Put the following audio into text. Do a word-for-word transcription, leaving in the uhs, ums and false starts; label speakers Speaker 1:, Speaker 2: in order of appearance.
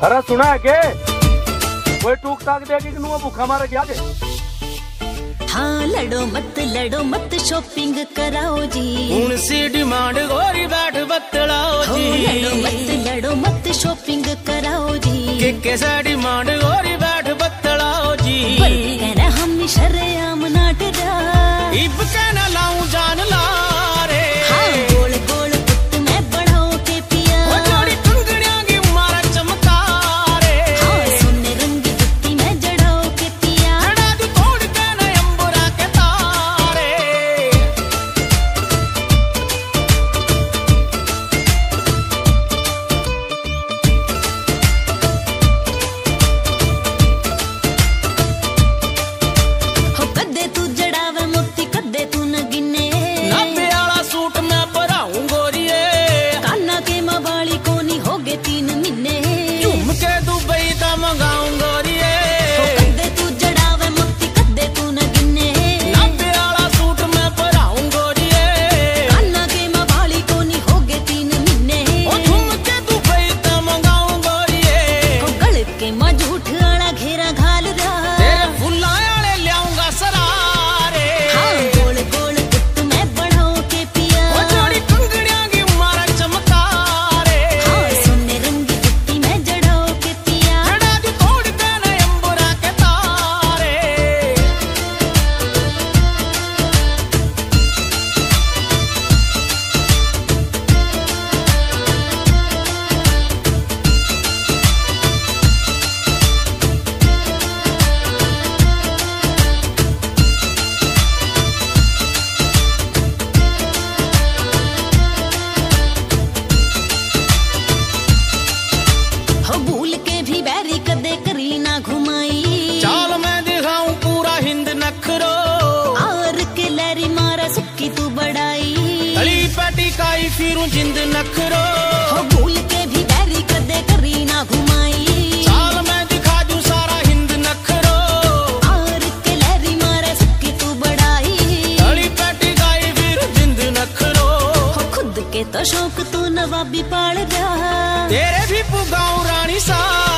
Speaker 1: अरे सुना है के कोई टूक टाक देगी कि नुआ भूखा मारे क्या के?
Speaker 2: हाँ लड़ो मत लड़ो मत शॉपिंग कराओ जी,
Speaker 3: उनसे डिमांड गोरी बैठ बतलाओ जी।
Speaker 2: लड़ो मत लड़ो मत शॉपिंग कराओ जी,
Speaker 3: के कैसा डिमांड गोरी बैठ बतलाओ जी।
Speaker 2: कहना हम शरेआम नाट दा,
Speaker 3: इब कहना लाऊं जान ला रे।
Speaker 2: हाँ गोल गोल पुत मैं बढ़ाओ के पिया,
Speaker 3: वो जोड़ी कंगड़ियां की मारा चमका रे।
Speaker 2: हाँ सोने रंग जुत्ती मैं जड़ाओ के पिया,
Speaker 3: जड़ा तू तोड़ देना अंबुरा के तारे।
Speaker 2: हो कदे तू जड़ावे मोती कदे तू न गिने,
Speaker 3: नब्बे वाला सूट मैं भराऊं गोरिये,
Speaker 2: काना के मवाली कोनी हो गए तीन महीने।
Speaker 3: झूम के दुबई दा मंगाऊं गोरिये,
Speaker 2: हो कदे तू जड़ावे मोती कदे तू न गिने,
Speaker 3: नब्बे वाला सूट मैं भराऊं गोरिये,
Speaker 2: काना के मवाली कोनी हो गए तीन महीने।
Speaker 3: ओ झूम के दुबई दा मंगाऊं गोरिये,
Speaker 2: हो गल के मजूठ आला घेरा घाल दा,
Speaker 3: तेरे फुल्लां वाले ल्याऊंगा सरारे।
Speaker 2: हाँ गोल गोल पुत मैं बढ़ाओ के पिया,
Speaker 3: ओ जोड़ी कंगड़ियां की मारा चमका रे।
Speaker 2: हाँ सोने रंग जुत्ती मैं जड़ाओ के पिया,
Speaker 3: जड़ा तू तोड़ देना अंबुरा के तारे।
Speaker 2: हो भूल के भी बैरी कदे करी ना घुमाई,
Speaker 3: चाल मैं दिखाऊं पूरा हिंद नखरो,
Speaker 2: आर के लहरी मारा सुक्की तू बड़ाई।
Speaker 3: तली पैटी काई फिरूं जिंद नखरो,
Speaker 2: हो भूल के भी बैरी कदे करी ना घुमाई,
Speaker 3: चाल मैं दिखा दूं सारा हिंद नखरो,
Speaker 2: आर के लहरी मारा सुक्की तू बड़ाई।
Speaker 3: तली पैटी काई फिरूं जिंद नखरो,
Speaker 2: हो खुद के तो शौक तू नवाबी पाल रहा,
Speaker 3: तेरे भी पुगाऊं रानी सा।